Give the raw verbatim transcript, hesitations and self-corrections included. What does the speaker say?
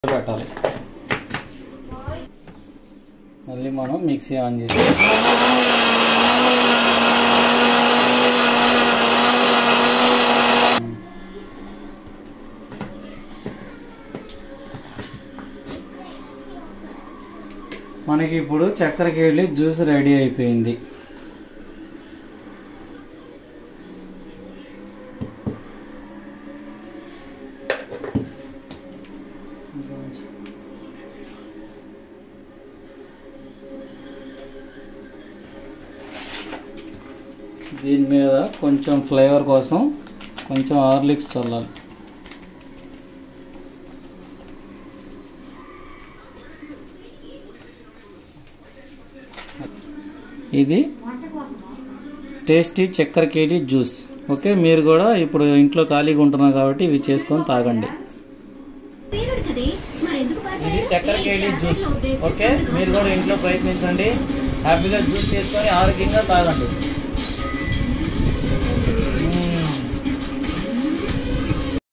పెట్టాలి. మళ్ళీ మనం మిక్సీ ఆన్ చేసి మనకి ఇప్పుడు చక్కెర కేళి జ్యూస్ రెడీ అయిపోయింది. దీని మీద కొంచెం ఫ్లేవర్ కోసం కొంచెం హార్లిక్స్ చల్లాలి. ఇది టేస్టీ చక్కెర కేళి జ్యూస్. ఓకే, మీరు కూడా ఇప్పుడు ఇంట్లో ఖాళీగా ఉంటున్నారు కాబట్టి ఇవి చేసుకొని తాగండి. ఇది చక్కెర కేళి జ్యూస్. ఓకే, మీరు కూడా ఇంట్లో ప్రయత్నించండి, హ్యాపీగా జ్యూస్ చేసుకొని ఆరోగ్యంగా తాగండి.